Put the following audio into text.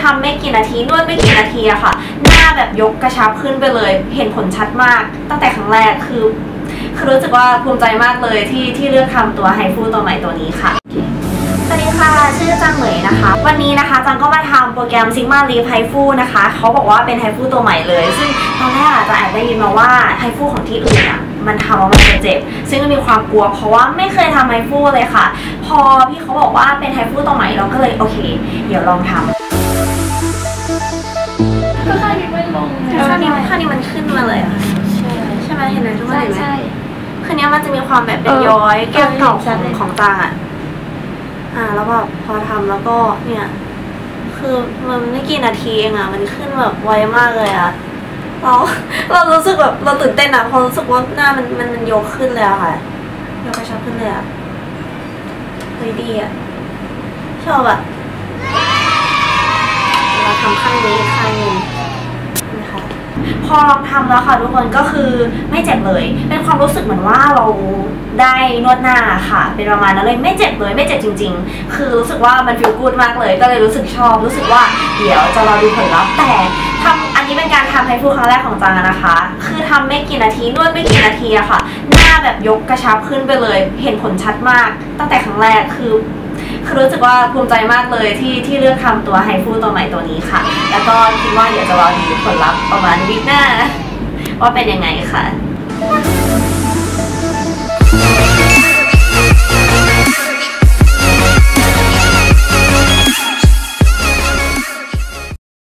ทำไม่กี่นาทีนวดไม่กี่นาทีอะค่ะหน้าแบบยกกระชับขึ้นไปเลยเห็นผลชัดมากตั้งแต่ครั้งแรกคือรู้สึกว่าภูมิใจมากเลยที่เลือกทำตัวไฮฟูตัวใหม่ตัวนี้ค่ะสวัสดีค่ะชื่อจังเหมยนะคะวันนี้นะคะจังก็มาทำโปรแกรม Sigma Leap ไฮฟูนะคะเขาบอกว่าเป็นไฮฟูตัวใหม่เลยซึ่งตอนแรกจะแอบได้ยินมาว่าไฮฟูของที่อื่นอะมันทำแล้วมันจะเจ็บซึ่งก็มีความกลัวเพราะว่าไม่เคยทำไฮฟูเลยค่ะพอพี่เขาบอกว่าเป็นไฮฟูตัวใหม่เราก็เลยโอเคเดี๋ยวลองทำก็ค่านี้ไม่ลงค่านี้มันขึ้นมาเลยอะใช่ไหมเห็นไหมทุกคนเห็นไหมคืนนี้มันจะมีความแบบเป็นย้อยแก้วเก่าของจางแล้วแบบพอทำแล้วก็เนี่ยคือมันไม่กี่นาทีเองมันขึ้นแบบไวมากเลยเรารู้สึกแบบเราตื่นเต้นพอรู้สึกว่าหน้ามันยกขึ้นเลยค่ะยกกระชับขึ้นเลยเฮ้ยดีชอบเราทำข้างนี้ข้างนึงนะคะพอลองทำแล้วค่ะทุกคนก็คือไม่เจ็บเลยเป็นความรู้สึกเหมือนว่าเราได้นวดหน้าค่ะเป็นประมาณนั้นเลยไม่เจ็บเลยไม่เจ็บจริงๆคือรู้สึกว่ามันฟีลกู๊ดมากเลยก็เลยรู้สึกชอบรู้สึกว่าเดี๋ยวจะรอดูผลลัพธ์แต่อันนี้เป็นการทำไฮฟูครั้งแรกของจังนะคะคือทำไม่กี่นาทีนวดไม่กี่นาทีอะค่ะหน้าแบบยกกระชับขึ้นไปเลยเห็นผลชัดมากตั้งแต่ครั้งแรกคือรู้สึกว่าภูมิใจมากเลยที่เลือกทำตัวไฮฟูตัวใหม่ตัวนี้ค่ะแล้วก็คิดว่าเดี๋ยวจะรอดูผลลัพธ์ประมาณวีคหน้าว่าเป็นยังไงค่ะ